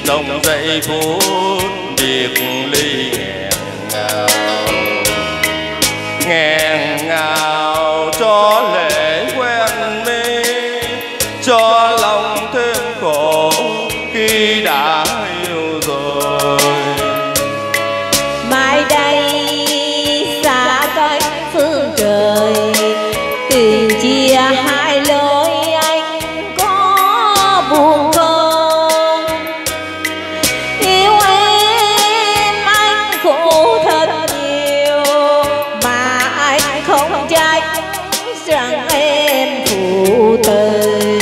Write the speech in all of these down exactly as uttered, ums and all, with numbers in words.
trong giây phút biệt ly nghẹn ngào, nghẹn ngào cho lệ quen mi, cho lòng thêm khổ khi đã yêu rồi. Mai đây xa cách phương trời, tình chia hai lối anh có buồn không? Yêu em anh khổ thật nhiều, mà anh không trách rằng em phụ tình.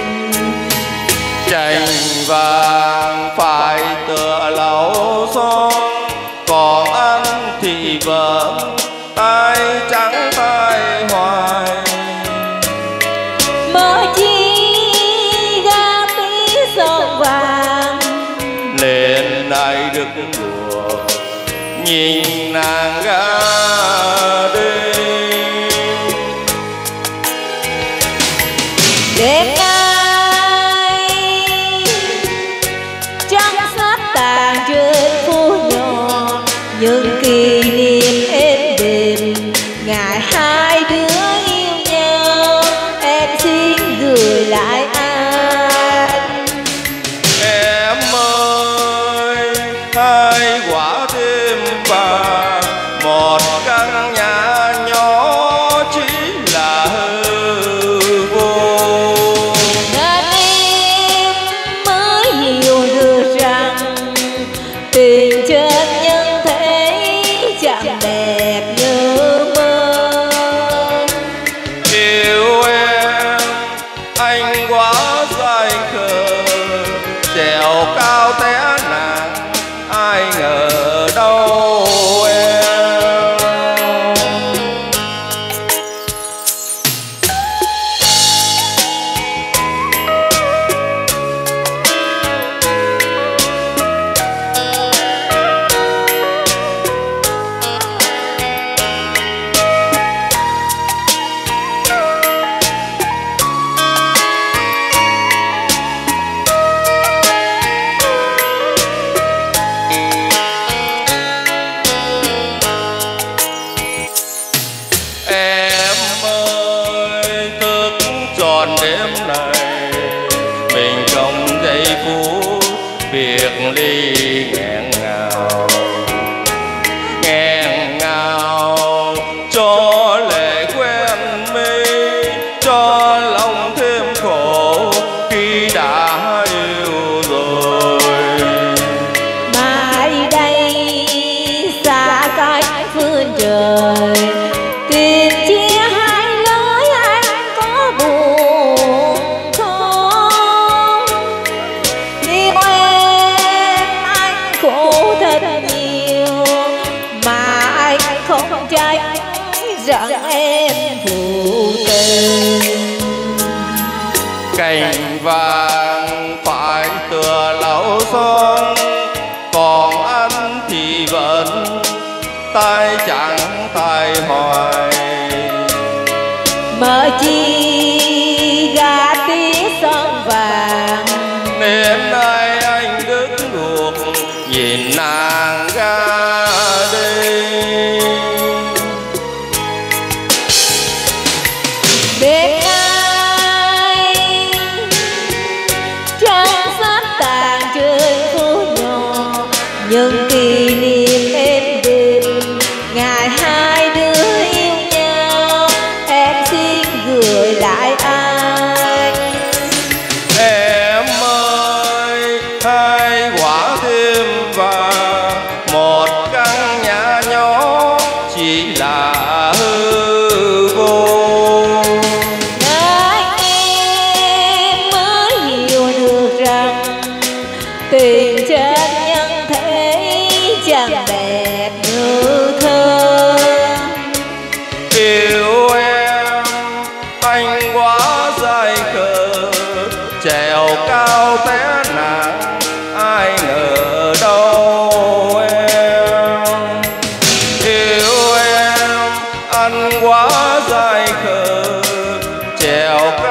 Chành vàng phải tựa lầu son, còn anh thì vẫn tay trắng tay hoài. Mới chi ga tí son vàng, Nên ai được đùa nhìn nàng ra đi. đêm nay trăng sắp tàn trên phố nhỏ, những kỷ niệm êm đềm ngày hai đứa yêu nhau. Em xin gửi lại anh. Em ơi, hai quả tim vàng, một căn nhà nhỏ chỉ là hư vô. Nên em mới hiểu được rằng tình trên nhân thế chẳng đẹp như mơ. Yêu em anh quá dại khờ, trèo cao té nàng ai ngờ đâu em. Em ơi, thức trọn đêm này, mình trong giây phút biệt ly nghẹn ngào, nghẹn ngào cho lệ quen mi, cho lòng thêm khổ khi đã yêu rồi. Mai đây xa cách phương trời, tình chia hai lối anh có buồn không? Yêu em anh khổ thật nhiều, mà anh không trách rằng em phụ tình. Cành vàng phải tựa lầu son, còn anh thì vẫn tay trắng tay hoài. Mở chi gà tí son vàng, Nên ai anh đứng ruột nhìn nàng ra đi. đêm nay trăng sắp tàn trên phố nhỏ, những kỷ niệm êm đềm ngày hai đứa yêu nhau. Em xin gửi lại anh. Em ơi, hai quả tim vàng, một căn nhà nhỏ chỉ là hư vô. Anh em mới hiểu được rằng tình trên nhân thế chẳng đẹp như thơ. Yêu em anh quá dại khờ, trèo cao té nàng ai ngờ đâu em. Yêu em anh quá dại khờ, trèo